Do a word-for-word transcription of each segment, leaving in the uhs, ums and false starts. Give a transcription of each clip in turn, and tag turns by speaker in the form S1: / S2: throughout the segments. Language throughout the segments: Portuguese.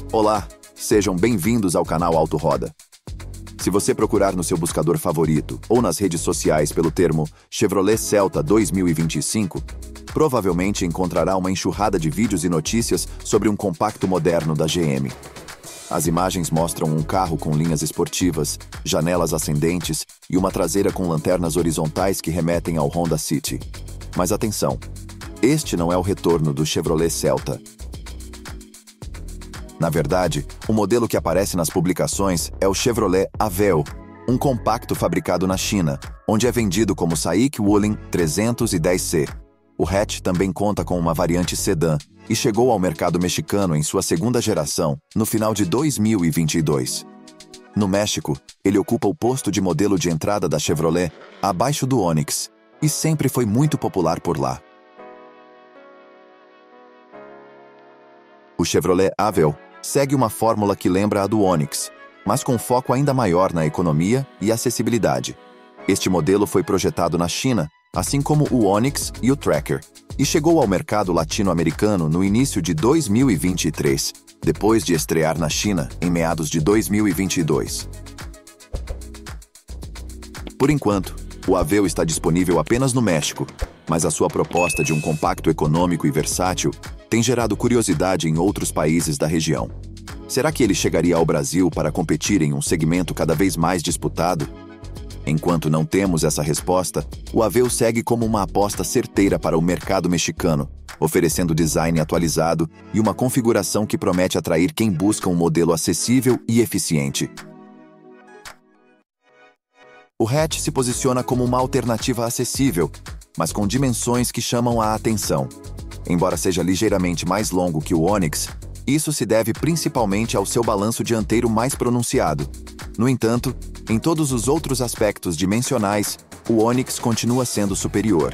S1: Olá, sejam bem-vindos ao canal Auto Roda. Se você procurar no seu buscador favorito ou nas redes sociais pelo termo Chevrolet Celta dois mil e vinte e cinco, provavelmente encontrará uma enxurrada de vídeos e notícias sobre um compacto moderno da G M. As imagens mostram um carro com linhas esportivas, janelas ascendentes e uma traseira com lanternas horizontais que remetem ao Honda City. Mas atenção, este não é o retorno do Chevrolet Celta. Na verdade, o modelo que aparece nas publicações é o Chevrolet Aveo, um compacto fabricado na China, onde é vendido como Saik Wuling trezentos e dez C. O hatch também conta com uma variante sedã e chegou ao mercado mexicano em sua segunda geração, no final de dois mil e vinte e dois. No México, ele ocupa o posto de modelo de entrada da Chevrolet, abaixo do Onix, e sempre foi muito popular por lá. O Chevrolet Aveo segue uma fórmula que lembra a do Onix, mas com foco ainda maior na economia e acessibilidade. Este modelo foi projetado na China, assim como o Onix e o Tracker, e chegou ao mercado latino-americano no início de dois mil e vinte e três, depois de estrear na China em meados de dois mil e vinte e dois. Por enquanto, o Aveo está disponível apenas no México, mas a sua proposta de um compacto econômico e versátil tem gerado curiosidade em outros países da região. Será que ele chegaria ao Brasil para competir em um segmento cada vez mais disputado? Enquanto não temos essa resposta, o Aveo segue como uma aposta certeira para o mercado mexicano, oferecendo design atualizado e uma configuração que promete atrair quem busca um modelo acessível e eficiente. O hatch se posiciona como uma alternativa acessível, mas com dimensões que chamam a atenção. Embora seja ligeiramente mais longo que o Onix, isso se deve principalmente ao seu balanço dianteiro mais pronunciado. No entanto, em todos os outros aspectos dimensionais, o Onix continua sendo superior.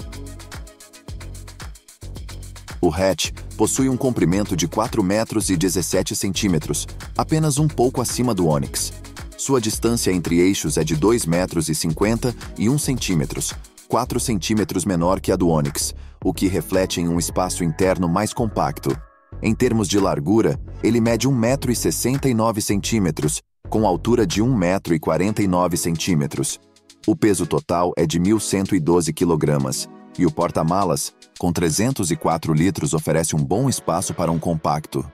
S1: O hatch possui um comprimento de quatro metros e dezessete centímetros, apenas um pouco acima do Onix. Sua distância entre eixos é de dois metros e cinquenta e um centímetros, quatro centímetros menor que a do Onix, o que reflete em um espaço interno mais compacto. Em termos de largura, ele mede um metro e sessenta e nove centímetros, com altura de um metro e quarenta e nove centímetros. O peso total é de mil cento e doze quilogramas, e o porta-malas, com trezentos e quatro litros, oferece um bom espaço para um compacto.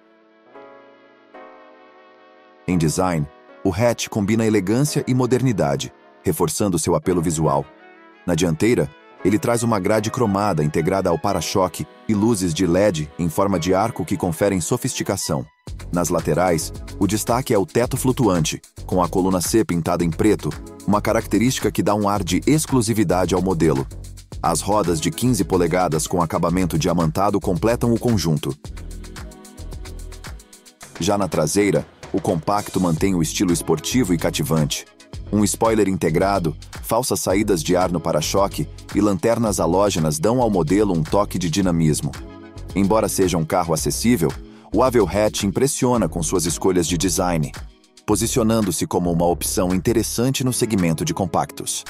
S1: Em design, o hatch combina elegância e modernidade, reforçando seu apelo visual. Na dianteira, ele traz uma grade cromada integrada ao para-choque e luzes de L E D em forma de arco que conferem sofisticação. Nas laterais, o destaque é o teto flutuante, com a coluna C pintada em preto, uma característica que dá um ar de exclusividade ao modelo. As rodas de quinze polegadas com acabamento diamantado completam o conjunto. Já na traseira, o compacto mantém o estilo esportivo e cativante. Um spoiler integrado, falsas saídas de ar no para-choque e lanternas halógenas dão ao modelo um toque de dinamismo. Embora seja um carro acessível, o Aveo Hatch impressiona com suas escolhas de design, posicionando-se como uma opção interessante no segmento de compactos.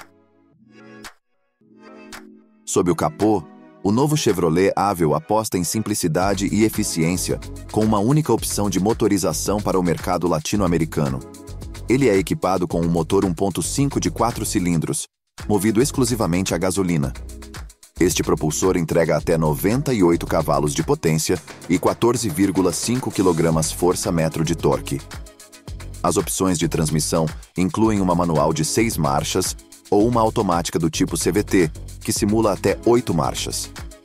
S1: Sob o capô, o novo Chevrolet Aveo aposta em simplicidade e eficiência, com uma única opção de motorização para o mercado latino-americano. Ele é equipado com um motor um ponto cinco de quatro cilindros, movido exclusivamente a gasolina. Este propulsor entrega até noventa e oito cavalos de potência e quatorze vírgula cinco quilos-força-metro de torque. As opções de transmissão incluem uma manual de seis marchas ou uma automática do tipo C V T, que simula até oito marchas.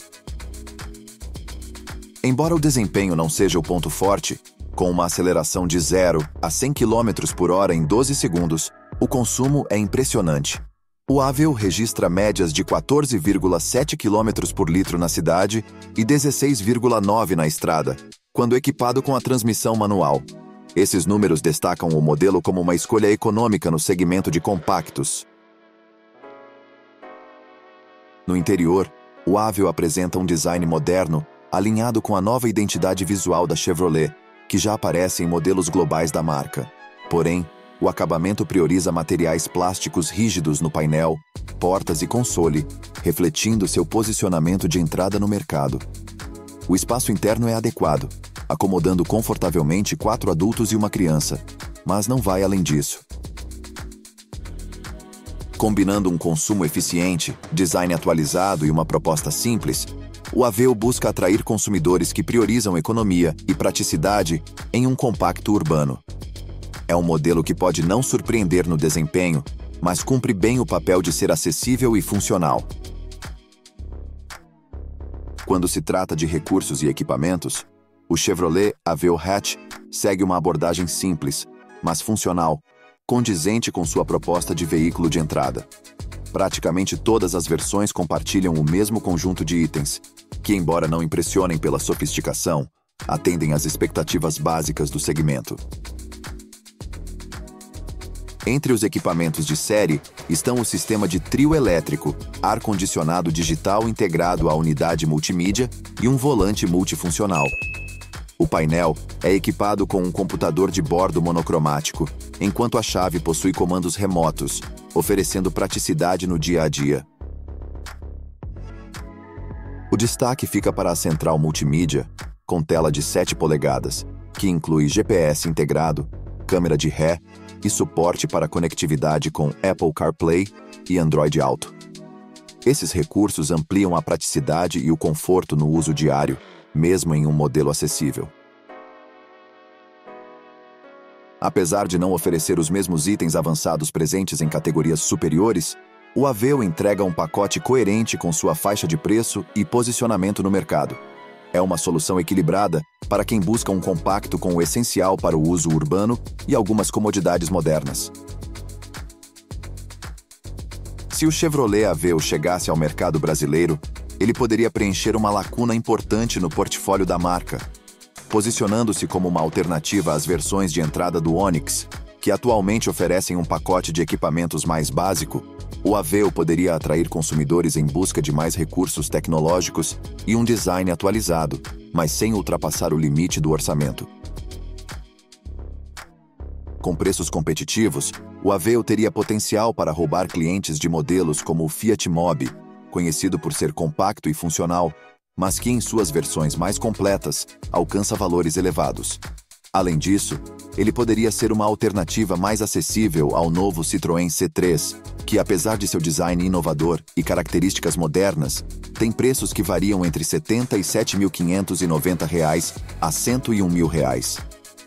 S1: Embora o desempenho não seja o ponto forte, com uma aceleração de zero a cem quilômetros por hora em doze segundos, o consumo é impressionante. O Aveo registra médias de quatorze vírgula sete quilômetros por litro na cidade e dezesseis vírgula nove na estrada, quando equipado com a transmissão manual. Esses números destacam o modelo como uma escolha econômica no segmento de compactos. No interior, o Aveo apresenta um design moderno, alinhado com a nova identidade visual da Chevrolet, que já aparece em modelos globais da marca. Porém, o acabamento prioriza materiais plásticos rígidos no painel, portas e console, refletindo seu posicionamento de entrada no mercado. O espaço interno é adequado, acomodando confortavelmente quatro adultos e uma criança, mas não vai além disso. Combinando um consumo eficiente, design atualizado e uma proposta simples, o Aveo busca atrair consumidores que priorizam economia e praticidade em um compacto urbano. É um modelo que pode não surpreender no desempenho, mas cumpre bem o papel de ser acessível e funcional. Quando se trata de recursos e equipamentos, o Chevrolet Aveo Hatch segue uma abordagem simples, mas funcional, condizente com sua proposta de veículo de entrada. Praticamente todas as versões compartilham o mesmo conjunto de itens, que, embora não impressionem pela sofisticação, atendem às expectativas básicas do segmento. Entre os equipamentos de série estão o sistema de trio elétrico, ar-condicionado digital integrado à unidade multimídia e um volante multifuncional. O painel é equipado com um computador de bordo monocromático, enquanto a chave possui comandos remotos, oferecendo praticidade no dia a dia. O destaque fica para a central multimídia, com tela de sete polegadas, que inclui G P S integrado, câmera de ré e suporte para conectividade com Apple CarPlay e Android Auto. Esses recursos ampliam a praticidade e o conforto no uso diário, mesmo em um modelo acessível. Apesar de não oferecer os mesmos itens avançados presentes em categorias superiores, o Aveo entrega um pacote coerente com sua faixa de preço e posicionamento no mercado. É uma solução equilibrada para quem busca um compacto com o essencial para o uso urbano e algumas comodidades modernas. Se o Chevrolet Aveo chegasse ao mercado brasileiro, ele poderia preencher uma lacuna importante no portfólio da marca, posicionando-se como uma alternativa às versões de entrada do Onix, que atualmente oferecem um pacote de equipamentos mais básico. O Aveo poderia atrair consumidores em busca de mais recursos tecnológicos e um design atualizado, mas sem ultrapassar o limite do orçamento. Com preços competitivos, o Aveo teria potencial para roubar clientes de modelos como o Fiat Mobi, conhecido por ser compacto e funcional, mas que em suas versões mais completas alcança valores elevados. Além disso, ele poderia ser uma alternativa mais acessível ao novo Citroën C três, que apesar de seu design inovador e características modernas, tem preços que variam entre setenta e sete mil quinhentos e noventa reais a cento e um mil reais.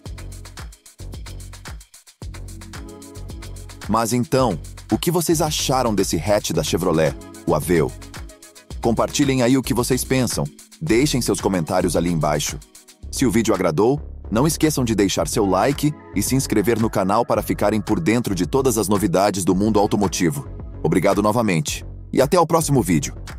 S1: Mas então, o que vocês acharam desse hatch da Chevrolet, o Aveo? Compartilhem aí o que vocês pensam. Deixem seus comentários ali embaixo. Se o vídeo agradou, não esqueçam de deixar seu like e se inscrever no canal para ficarem por dentro de todas as novidades do mundo automotivo. Obrigado novamente. E até o próximo vídeo.